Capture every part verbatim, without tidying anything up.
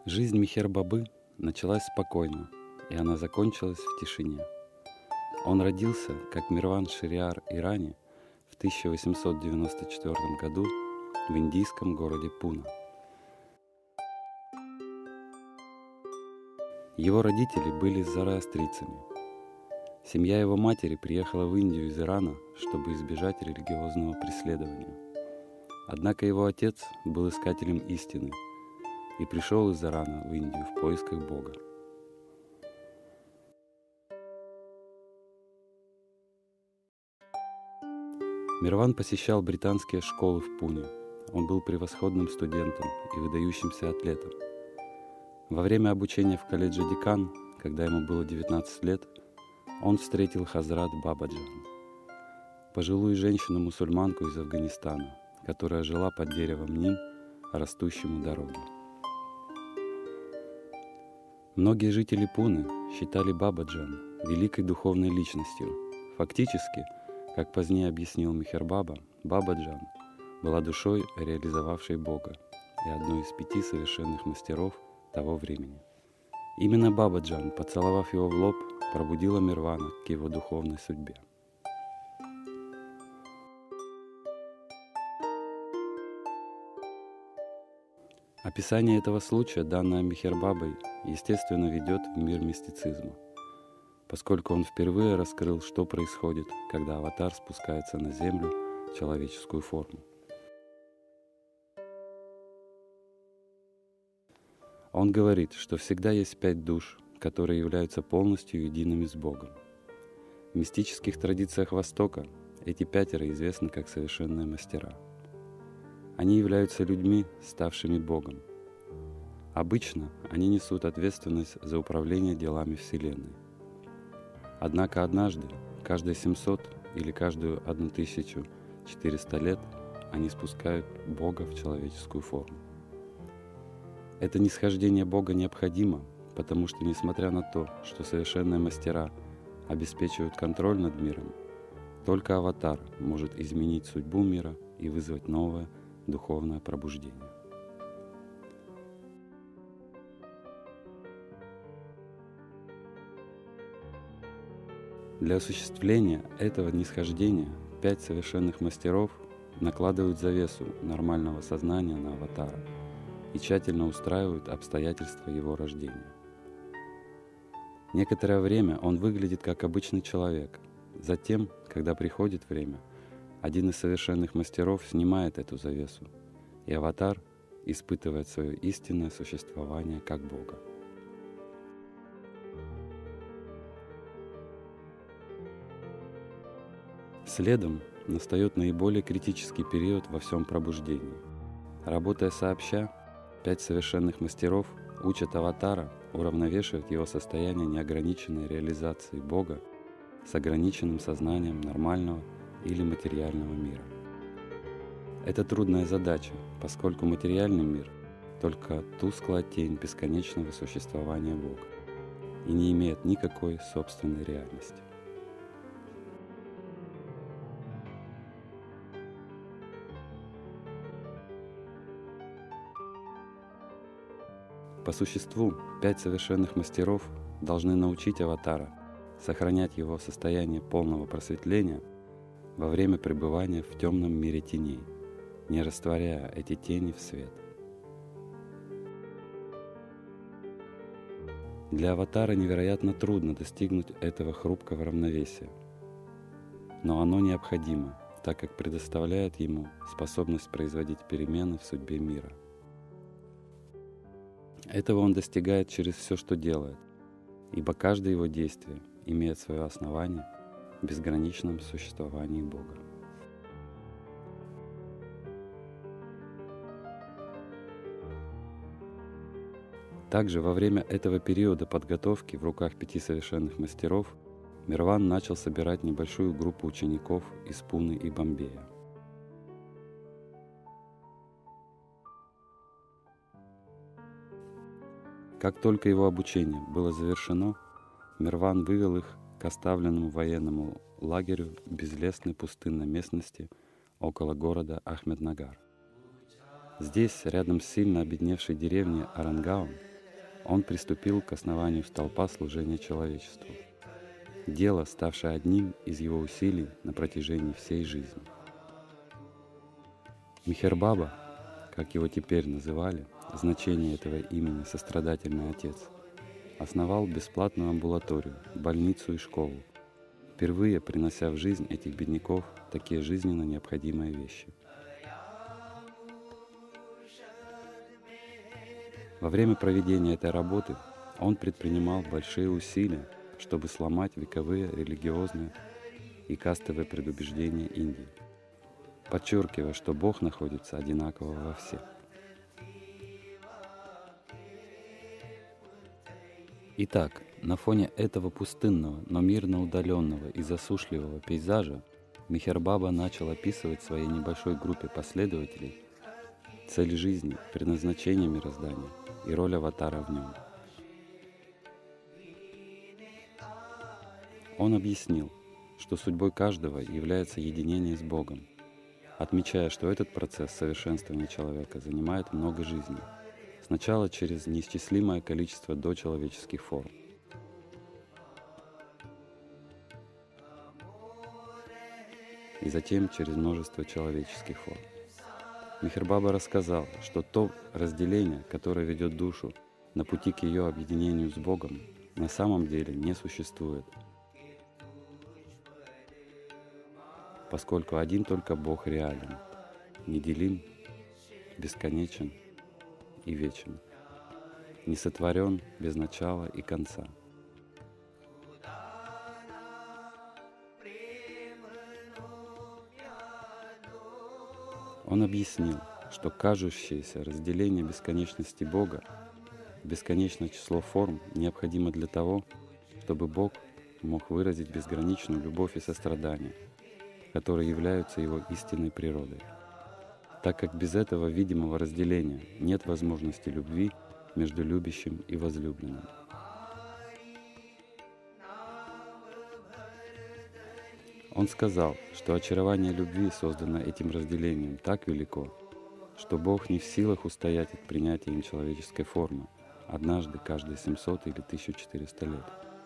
Жизнь Мехер-Бабы началась спокойно, и она закончилась в тишине. Он родился, как Мирван Шариар Ирани, в тысяча восемьсот девяносто четвёртом году в индийском городе Пуна. Его родители были зороастрийцами. Семья его матери приехала в Индию из Ирана, чтобы избежать религиозного преследования. Однако его отец был искателем истины и пришел из Ирана в Индию в поисках Бога. Мирван посещал британские школы в Пуне. Он был превосходным студентом и выдающимся атлетом. Во время обучения в колледже Декан, когда ему было девятнадцать лет, он встретил Хазрат Бабаджан, пожилую женщину-мусульманку из Афганистана, которая жила под деревом Ним, растущим у дороги. Многие жители Пуны считали Бабаджан великой духовной личностью. Фактически, как позднее объяснил Мехер-Баба, Бабаджан была душой, реализовавшей Бога, и одной из пяти совершенных мастеров того времени. Именно Бабаджан, поцеловав его в лоб, пробудила Мирвана к его духовной судьбе. Описание этого случая, данное Мехер-Бабой, естественно, ведет в мир мистицизма, поскольку он впервые раскрыл, что происходит, когда аватар спускается на землю в человеческую форму. Он говорит, что всегда есть пять душ, которые являются полностью едиными с Богом. В мистических традициях Востока эти пятеро известны как совершенные мастера. Они являются людьми, ставшими Богом. Обычно они несут ответственность за управление делами Вселенной. Однако однажды, каждые семьсот или каждую тысячу четыреста лет, они спускают Бога в человеческую форму. Это нисхождение Бога необходимо, потому что, несмотря на то, что совершенные мастера обеспечивают контроль над миром, только аватар может изменить судьбу мира и вызвать новое духовное пробуждение. Для осуществления этого нисхождения пять совершенных мастеров накладывают завесу нормального сознания на аватара и тщательно устраивают обстоятельства его рождения. Некоторое время он выглядит как обычный человек. Затем, когда приходит время, один из совершенных мастеров снимает эту завесу, и аватар испытывает свое истинное существование как Бога. Следом настает наиболее критический период во всем пробуждении. Работая сообща, пять совершенных мастеров учат аватара уравновешивать его состояние неограниченной реализации Бога с ограниченным сознанием нормального или материального мира. Это трудная задача, поскольку материальный мир — только тусклая тень бесконечного существования Бога и не имеет никакой собственной реальности. По существу, пять совершенных мастеров должны научить аватара сохранять его состояние полного просветления во время пребывания в темном мире теней, не растворяя эти тени в свет. Для аватара невероятно трудно достигнуть этого хрупкого равновесия, но оно необходимо, так как предоставляет ему способность производить перемены в судьбе мира. Этого он достигает через все, что делает, ибо каждое его действие имеет свое основание в безграничном существовании Бога. Также во время этого периода подготовки в руках пяти совершенных мастеров Мирван начал собирать небольшую группу учеников из Пуны и Бомбея. Как только его обучение было завершено, Мирван вывел их к оставленному военному лагерю в безлесной пустынной местности около города Ахмеднагар. Здесь, рядом с сильно обедневшей деревней Арангаон, он приступил к основанию столпа служения человечеству, дело, ставшее одним из его усилий на протяжении всей жизни. Мехер Баба, как его теперь называли, значение этого имени «Сострадательный отец», основал бесплатную амбулаторию, больницу и школу, впервые принося в жизнь этих бедняков такие жизненно необходимые вещи. Во время проведения этой работы он предпринимал большие усилия, чтобы сломать вековые религиозные и кастовые предубеждения Индии, подчеркивая, что Бог находится одинаково во всех. Итак, на фоне этого пустынного, но мирно удаленного и засушливого пейзажа Мехер Баба начал описывать своей небольшой группе последователей цель жизни, предназначение мироздания и роль аватара в нем. Он объяснил, что судьбой каждого является единение с Богом, отмечая, что этот процесс совершенствования человека занимает много жизней, сначала через неисчислимое количество дочеловеческих форм. И затем через множество человеческих форм. Мехер Баба рассказал, что то разделение, которое ведет душу на пути к ее объединению с Богом, на самом деле не существует, поскольку один только Бог реален, неделим, бесконечен и вечен, не сотворен без начала и конца. Он объяснил, что кажущееся разделение бесконечности Бога, бесконечное число форм необходимо для того, чтобы Бог мог выразить безграничную любовь и сострадание, которые являются Его истинной природой, так как без этого видимого разделения нет возможности любви между любящим и возлюбленным. Он сказал, что очарование любви, созданное этим разделением, так велико, что Бог не в силах устоять от принятия им человеческой формы однажды каждые семьсот или тысячу четыреста лет.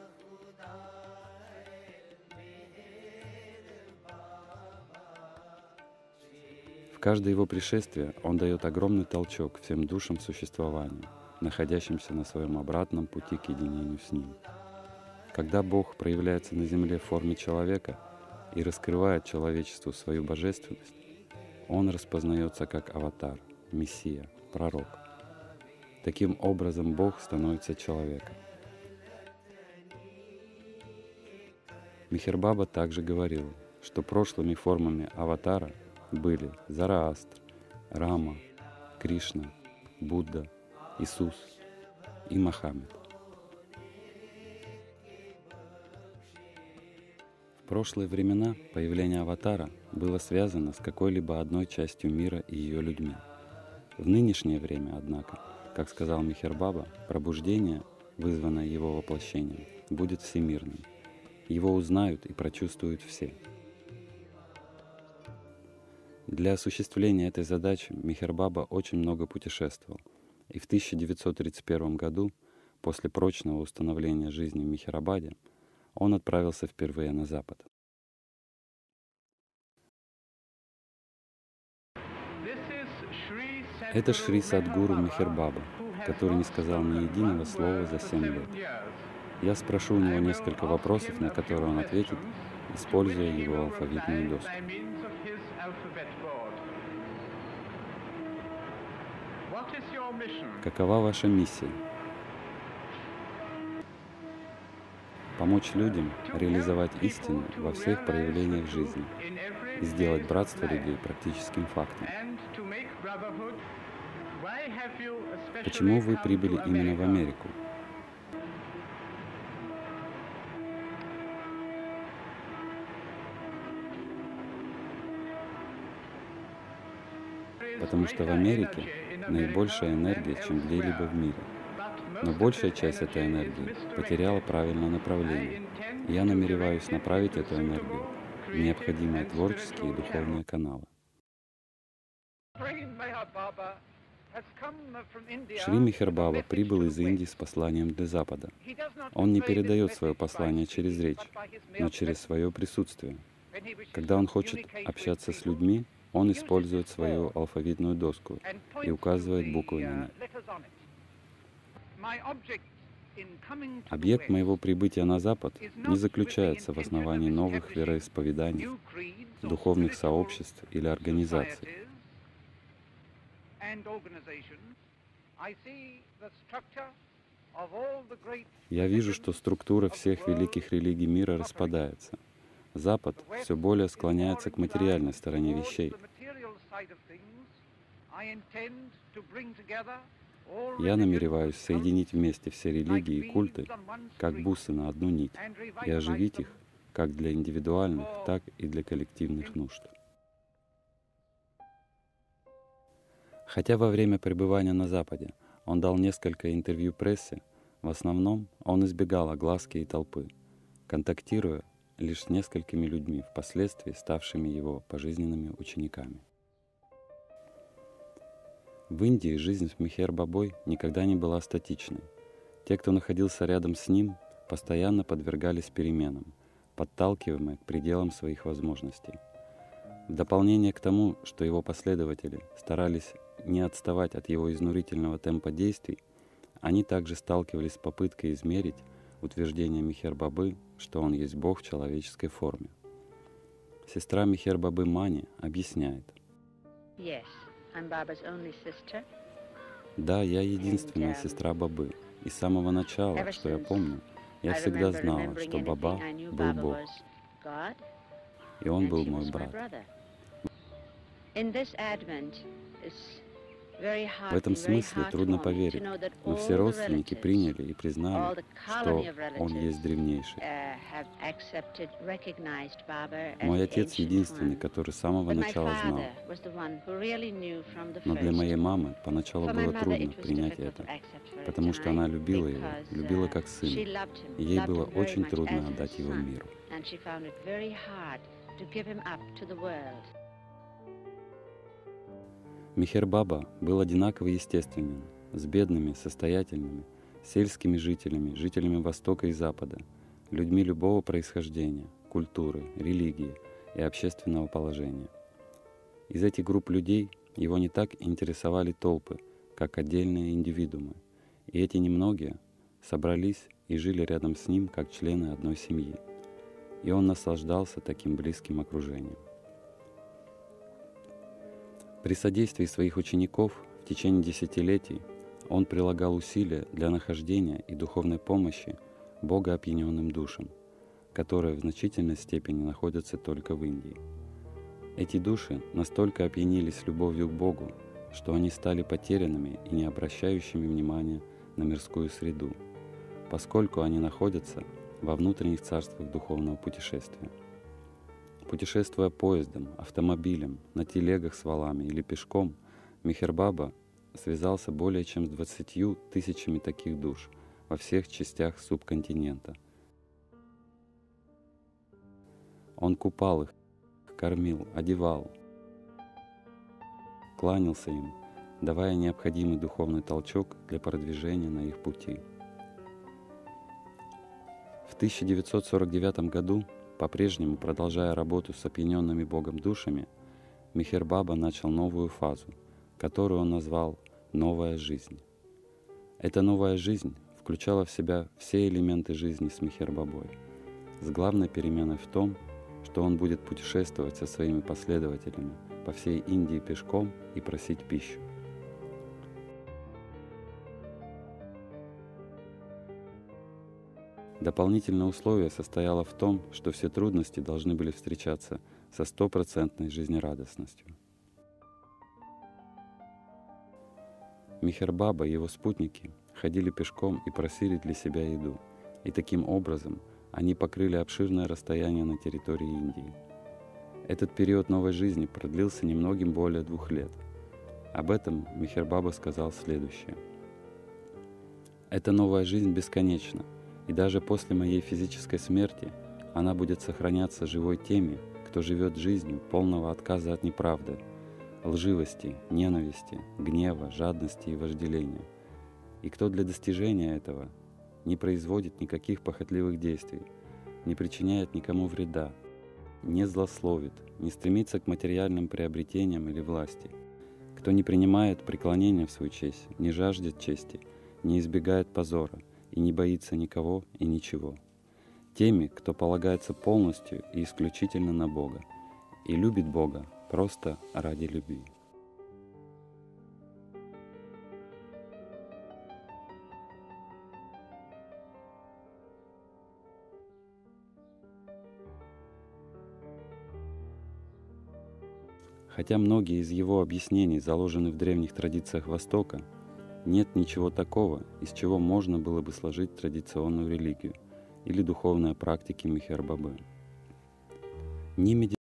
В каждое его пришествие он дает огромный толчок всем душам существования, находящимся на своем обратном пути к единению с Ним. Когда Бог проявляется на земле в форме человека и раскрывает человечеству свою божественность, он распознается как аватар, мессия, пророк. Таким образом, Бог становится человеком. Мехер Баба также говорил, что прошлыми формами аватара были Зараастр, Рама, Кришна, Будда, Иисус и Мохаммед. В прошлые времена появление аватара было связано с какой-либо одной частью мира и ее людьми. В нынешнее время, однако, как сказал Мехер Баба, пробуждение, вызванное его воплощением, будет всемирным. Его узнают и прочувствуют все. Для осуществления этой задачи Мехер Баба очень много путешествовал, и в тысяча девятьсот тридцать первом году, после прочного установления жизни в Мехерабаде, он отправился впервые на Запад. Это Шри Садгуру Мехер Баба, который не сказал ни единого слова за семь лет. Я спрошу у него несколько вопросов, на которые он ответит, используя его алфавитную доску. Какова ваша миссия? Помочь людям реализовать истину во всех проявлениях жизни и сделать братство людей практическим фактом. Почему вы прибыли именно в Америку? Потому что в Америке наибольшая энергия, чем где-либо в мире. Но большая часть этой энергии потеряла правильное направление, и я намереваюсь направить эту энергию в необходимые творческие и духовные каналы. Шри Михер Баба прибыл из Индии с посланием для Запада. Он не передает свое послание через речь, но через свое присутствие. Когда он хочет общаться с людьми, он использует свою алфавитную доску и указывает буквы на ней. Объект моего прибытия на Запад не заключается в основании новых вероисповеданий, духовных сообществ или организаций. Я вижу, что структура всех великих религий мира распадается. Запад все более склоняется к материальной стороне вещей. Я намереваюсь соединить вместе все религии и культы, как бусы на одну нить, и оживить их как для индивидуальных, так и для коллективных нужд. Хотя во время пребывания на Западе он дал несколько интервью прессе, в основном он избегал огласки и толпы, контактируя лишь с несколькими людьми, впоследствии ставшими его пожизненными учениками. В Индии жизнь с Михер Бабой никогда не была статичной. Те, кто находился рядом с ним, постоянно подвергались переменам, подталкиваемые к пределам своих возможностей. В дополнение к тому, что его последователи старались не отставать от его изнурительного темпа действий, они также сталкивались с попыткой измерить утверждение Михер Бабы, что он есть Бог в человеческой форме. Сестра Михер Бабы Мани объясняет. Yes, I'm Baba's only sister. Да, я единственная сестра Бабы, и с самого начала, что я помню, я всегда знала, что Баба был Бог, и он был мой брат. В этом смысле трудно поверить, но все родственники приняли и признали, что он есть древнейший. Мой отец единственный, который с самого начала знал. Но для моей мамы поначалу было трудно принять это, потому что она любила его, любила как сына, и ей было очень трудно отдать его миру. Михер Баба был одинаково естественен с бедными, состоятельными, сельскими жителями, жителями Востока и Запада, людьми любого происхождения, культуры, религии и общественного положения. Из этих групп людей его не так интересовали толпы, как отдельные индивидуумы, и эти немногие собрались и жили рядом с ним, как члены одной семьи, и он наслаждался таким близким окружением. При содействии своих учеников в течение десятилетий он прилагал усилия для нахождения и духовной помощи богоопьяненным душам, которые в значительной степени находятся только в Индии. Эти души настолько опьянились любовью к Богу, что они стали потерянными и не обращающими внимания на мирскую среду, поскольку они находятся во внутренних царствах духовного путешествия. Путешествуя поездом, автомобилем, на телегах с валами или пешком, Михер Баба связался более чем с двадцатью тысячами таких душ во всех частях субконтинента. Он купал их, кормил, одевал, кланялся им, давая необходимый духовный толчок для продвижения на их пути. В тысяча девятьсот сорок девятом году, по-прежнему продолжая работу с опьяненными Богом душами, Михер Баба начал новую фазу, которую он назвал «Новая жизнь». Эта новая жизнь включала в себя все элементы жизни с Михер Бабой, с главной переменой в том, что он будет путешествовать со своими последователями по всей Индии пешком и просить пищу. Дополнительное условие состояло в том, что все трудности должны были встречаться со стопроцентной жизнерадостностью. Михер Баба и его спутники ходили пешком и просили для себя еду, и таким образом они покрыли обширное расстояние на территории Индии. Этот период новой жизни продлился немногим более двух лет. Об этом Михер Баба сказал следующее. «Эта новая жизнь бесконечна, и даже после моей физической смерти она будет сохраняться живой теми, кто живет жизнью полного отказа от неправды, лживости, ненависти, гнева, жадности и вожделения. И кто для достижения этого не производит никаких похотливых действий, не причиняет никому вреда, не злословит, не стремится к материальным приобретениям или власти, кто не принимает преклонения в свою честь, не жаждет чести, не избегает позора и не боится никого и ничего. Теми, кто полагается полностью и исключительно на Бога и любит Бога просто ради любви. Хотя многие из его объяснений заложены в древних традициях Востока, нет ничего такого, из чего можно было бы сложить традиционную религию или духовные практики Мехер Бабы. Ни